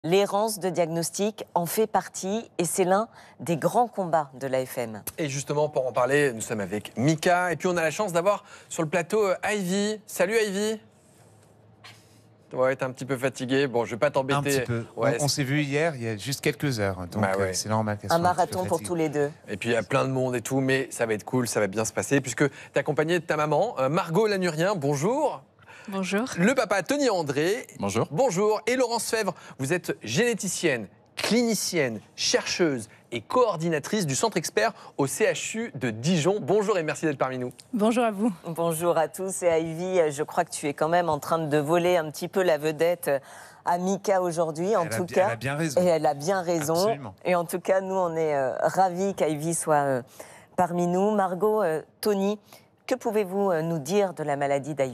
L'errance de diagnostic en fait partie et c'est l'un des grands combats de l'AFM. Et justement, pour en parler, nous sommes avec Mika et puis on a la chance d'avoir sur le plateau Ivy. Salut Ivy. Ouais, t'es un petit peu fatigué. Bon, je vais pas t'embêter. Un petit peu. Ouais, on s'est vu hier, il y a juste quelques heures. Donc Bah ouais. c'est normal qu'elle Un soit marathon peu pour fatiguée. tous les deux. Et puis il y a plein de monde et tout, mais ça va être cool, ça va bien se passer puisque t'es accompagné de ta maman, Margot Lanurien. Bonjour. Bonjour. Le papa Tony André. Bonjour. Bonjour. Et Laurence Fèvre, vous êtes généticienne, clinicienne, chercheuse et coordinatrice du centre expert au CHU de Dijon. Bonjour et merci d'être parmi nous. Bonjour à vous. Bonjour à tous et Ivy, je crois que tu es quand même en train de voler un petit peu la vedette à Mika aujourd'hui, en tout cas. Elle a bien raison. Et elle a bien raison. Absolument. Et en tout cas, nous, on est ravis qu'Ivy soit parmi nous. Margot, Tony, que pouvez-vous nous dire de la maladie d'Ivy ?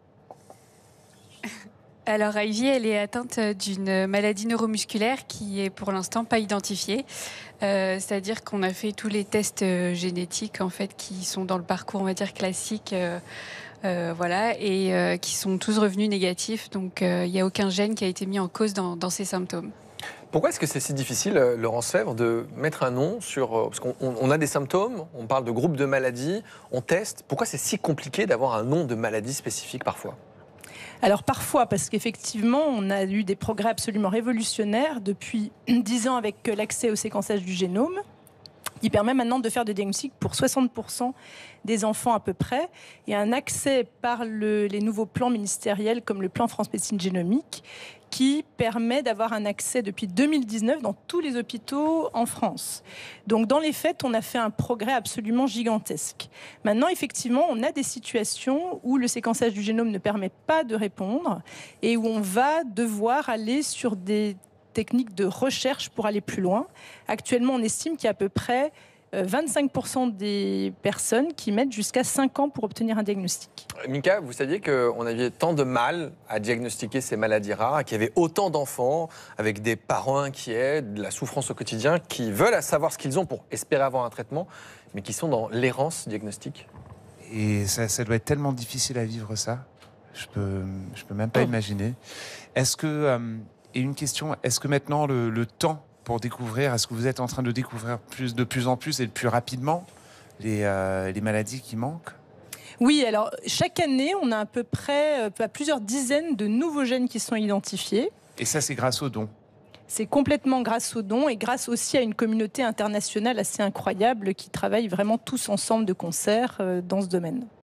Alors Ivy, elle est atteinte d'une maladie neuromusculaire qui est pour l'instant pas identifiée. C'est-à-dire qu'on a fait tous les tests génétiques en fait qui sont dans le parcours on va dire classique, voilà, et qui sont tous revenus négatifs. Donc il n'y a aucun gène qui a été mis en cause dans ces symptômes. Pourquoi est-ce que c'est si difficile, Laurence Fèvre, de mettre un nom sur... Parce qu'on a des symptômes, on parle de groupes de maladies, on teste. Pourquoi c'est si compliqué d'avoir un nom de maladie spécifique parfois ? Alors parfois, parce qu'effectivement, on a eu des progrès absolument révolutionnaires depuis 10 ans avec l'accès au séquençage du génome, qui permet maintenant de faire des diagnostics pour 60% des enfants à peu près, et un accès par les nouveaux plans ministériels comme le plan France Médecine Génomique, qui permet d'avoir un accès depuis 2019 dans tous les hôpitaux en France. Donc dans les faits, on a fait un progrès absolument gigantesque. Maintenant, effectivement, on a des situations où le séquençage du génome ne permet pas de répondre et où on va devoir aller sur des techniques de recherche pour aller plus loin. Actuellement, on estime qu'il y a à peu près 25% des personnes qui mettent jusqu'à 5 ans pour obtenir un diagnostic. Mika, vous saviez qu'on avait tant de mal à diagnostiquer ces maladies rares, qu'il y avait autant d'enfants avec des parents inquiets, de la souffrance au quotidien, qui veulent savoir ce qu'ils ont pour espérer avoir un traitement, mais qui sont dans l'errance diagnostique. Et ça doit être tellement difficile à vivre ça. Je peux même pas imaginer. Est-ce que, et une question, est-ce que maintenant le temps pour découvrir, est-ce que vous êtes en train de découvrir de plus en plus et de plus rapidement les maladies qui manquent ? Oui, alors chaque année, on a à peu près plusieurs dizaines de nouveaux gènes qui sont identifiés. Et ça, c'est grâce aux dons. C'est complètement grâce aux dons et grâce aussi à une communauté internationale assez incroyable qui travaille vraiment tous ensemble de concert dans ce domaine.